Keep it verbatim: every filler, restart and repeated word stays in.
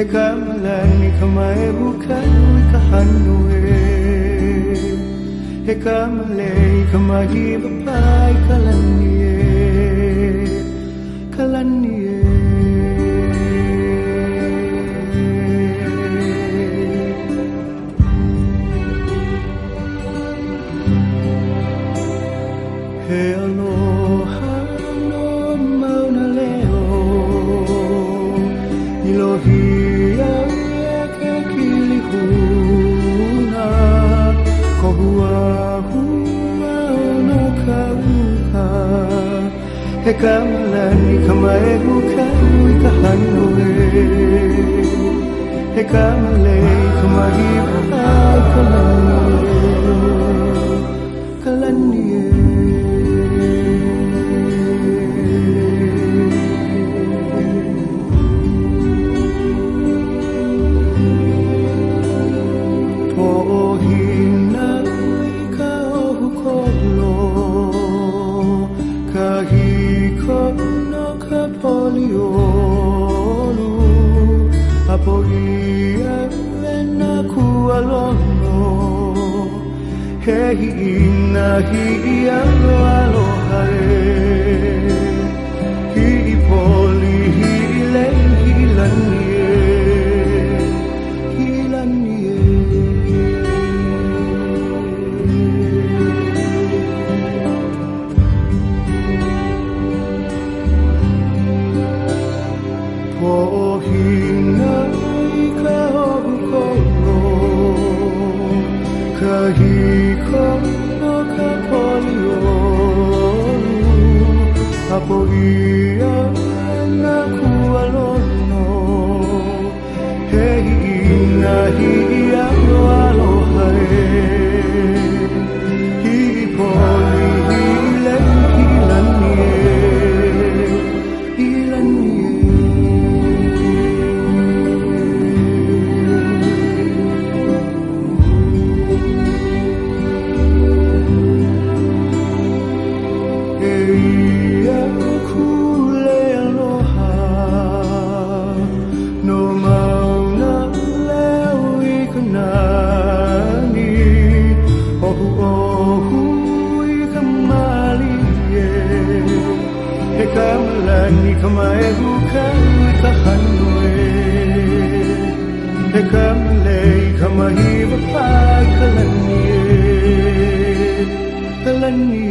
Hekamlani kamae bukan kahanue Hekamlei kamahi bapai kalanie Kalanie He aloha no mauna leo Ilohia ke kilihuna Kohua hua no kauka Hekamlani kamae bukai kahanue Hekamlei kamahi bakai kalanie Kalanie Apoia vena kualono Hehi ina hi aloha Hi poli hi le hi lanie Hi lanie Pohina Kahiko no kapoliolu Apoia na kualono Hei ina hi aloha Hi poli hi le hi lanie Hi lanie Hekamlani kamae bukai kahanue Hekamlei kamahi bapai kalanie Kalanie